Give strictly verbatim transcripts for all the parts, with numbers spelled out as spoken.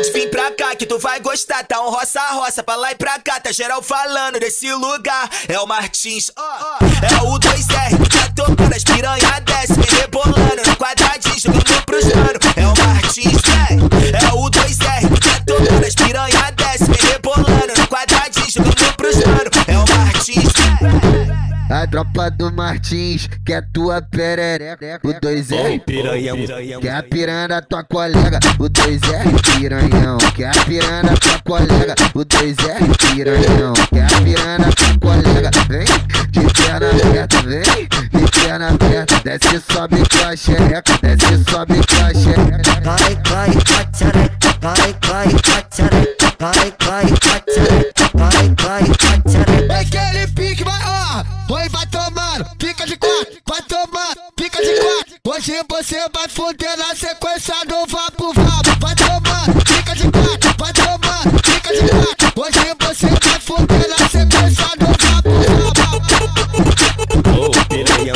Pode vir pra cá que tu vai gostar, tá um roça-roça pra lá e pra cá, tá geral falando desse lugar. É o Martins, ó, é o dois R que tá tocando, as piranha desce, me rebolando no quadradinho, jogando pros mano. É o Martins, é, é o dois R que tá tocando, as piranha desce, me rebolando no quadradinho, jogando pros mano. É o Martins, a tropa do Martins, que é tua perereca. O dois R, piranhão, que é a piranha da tua colega. O dois R, piranhão, que é a piranha da tua colega. O dois R, piranhão, que é a piranha da tua colega. Vem, de perna aberta, vem, de perna aberta. Desce e sobe com a xereca, desce e sobe com a xereca. Vai, vai, pachareca, vai, vai, pachareca, vai, vai, pachareca, vai, vai, pachareca. Aquele pique vai, ó, oi, vai tomando, pica de quatro, vai tomando, pica de quatro. Hoje você vai foder na sequência do vapo vapo. Vai tomando, pica de quatro, vai tomando, pica de quatro. Hoje você vai foder na sequência do vapo vapo. oh, piranhão.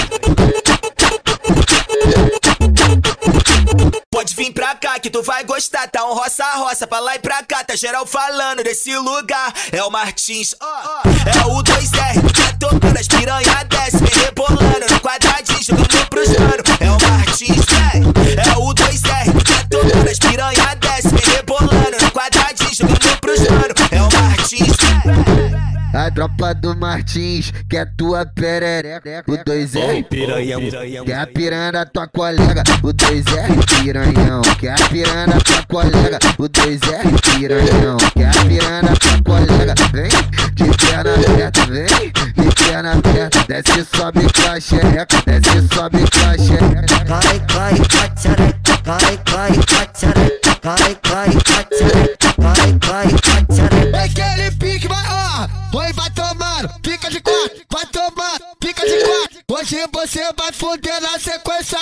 Pode vir pra cá que tu vai gostar, tá um roça-roça pra lá e pra cá, tá geral falando desse lugar. É o Martins, ó, é o dois R que tá tocando, as piranha desce, me rebolando no quadradinho, jogando pros mano. É o Martins, é, é o dois R que tá tocando, as piranha desce, me rebolando no quadradinho, jogando pros mano. É o Martins, a tropa do Martins, que é tua perereca. O dois R, piranhão, que é a piranha da tua colega. O dois R, piranhão, que é a piranha da tua colega. O dois R, piranhão, que é a piranha da tua colega. Vem, de perna aberta, vem, de perna aberta. Desce e sobe com a xereca, desce e sobe com a xereca. Vai, vai, pachareca, vai, vai, pachareca, vai, vai, pachareca, vai, vai, pachareca. Aquele pique vai, ó, oi, vai tomando, pica de quatro, vai tomando, pica de quatro. Hoje você vai foder na sequência